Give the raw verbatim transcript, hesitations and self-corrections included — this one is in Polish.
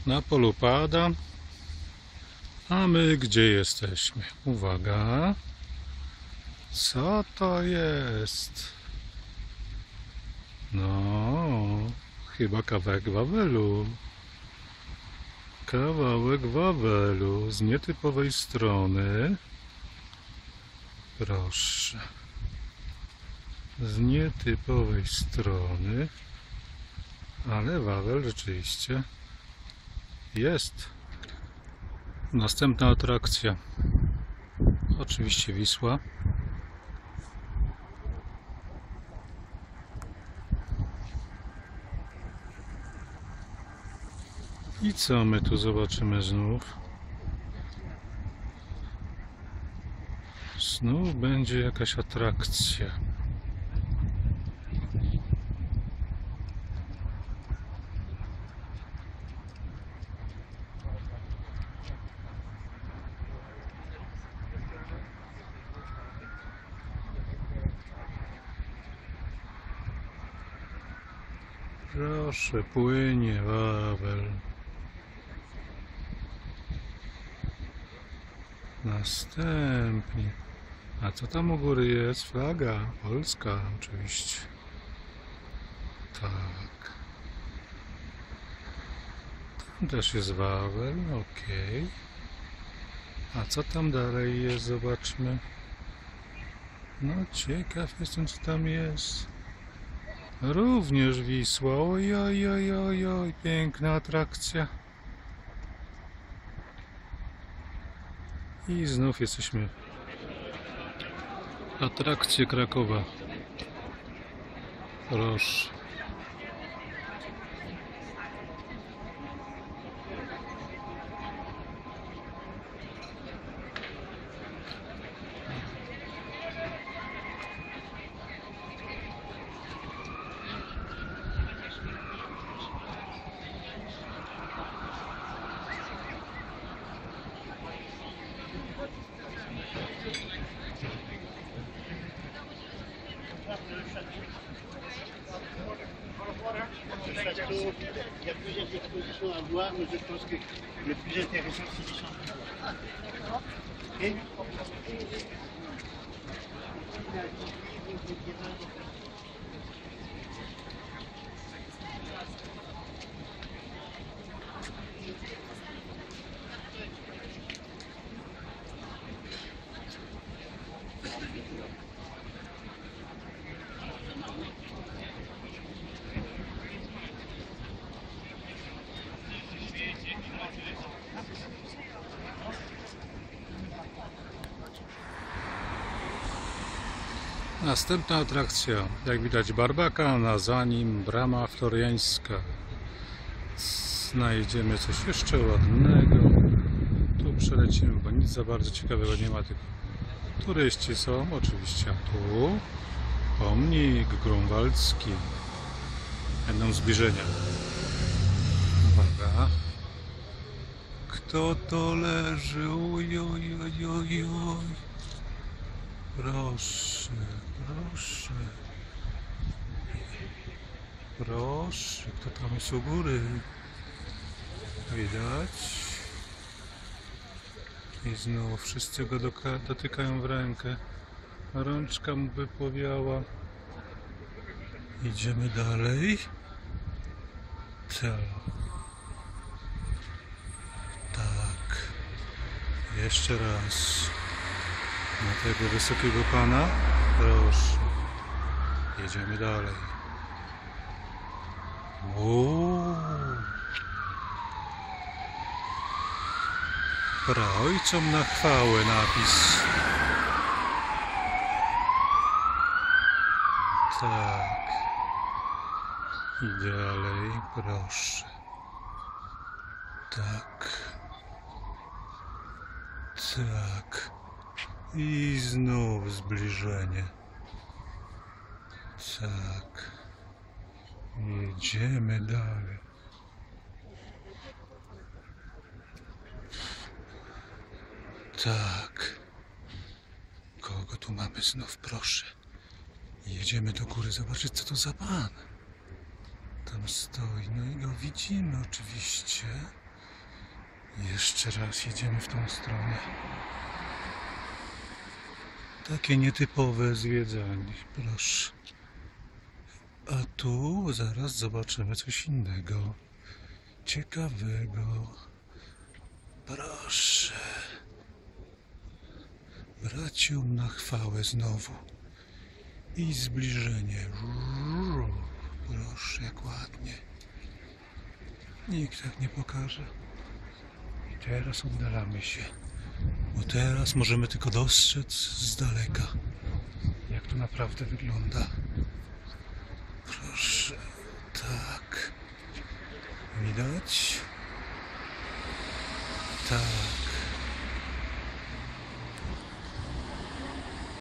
Na polu pada. A my gdzie jesteśmy? Uwaga. Co to jest? No, chyba kawałek Wawelu. Kawałek Wawelu z nietypowej strony. Proszę. Z nietypowej strony. Ale Wawel rzeczywiście jest. Następna atrakcja. Oczywiście Wisła. I co my tu zobaczymy znów? Znów będzie jakaś atrakcja. Proszę, płynie Wawel. Następnie. A co tam u góry jest? Flaga polska oczywiście. Tak. Tam też jest Wawel, ok. A co tam dalej jest? Zobaczmy. No ciekaw jestem, co tam jest. Również Wisła. Oj, oj, oj, oj, oj. Piękna atrakcja. I znów jesteśmy. Atrakcje Krakowa. Proszę. Il y a plusieurs expositions à voir, mais je pense que le plus intéressant, c'est les champions. Et Następna atrakcja, jak widać Barbaka, a za nim brama floriańska. Znajdziemy coś jeszcze ładnego. Tu przelecimy, bo nic za bardzo ciekawego nie ma, tylko turyści są oczywiście. A tu pomnik grunwaldzki. Będą zbliżenia. Uwaga. Kto to leży? Oj, oj, oj, oj, oj. Proszę, proszę. Proszę, kto tam jest u góry? Widać. I znów wszyscy go dotykają w rękę. Rączka mu wypłowiała. Idziemy dalej. Tak. Tak. Jeszcze raz. Na tego wysokiego pana. Proszę. Jedziemy dalej. Uuu. Praojcom na chwałę napis. Tak. I dalej, proszę. Tak. Tak. I znów zbliżenie. Tak. Jedziemy dalej. Tak. Kogo tu mamy znów, proszę? Jedziemy do góry zobaczyć, co to za pan. Tam stoi, no i go widzimy oczywiście. Jeszcze raz jedziemy w tą stronę. Takie nietypowe zwiedzanie, proszę. A tu zaraz zobaczymy coś innego. Ciekawego. Proszę. Braciom na chwałę znowu. I zbliżenie. Proszę, jak ładnie. Nikt tak nie pokaże. I teraz oddalamy się. Bo teraz możemy tylko dostrzec z daleka, jak to naprawdę wygląda. Proszę, tak. Widać? Tak.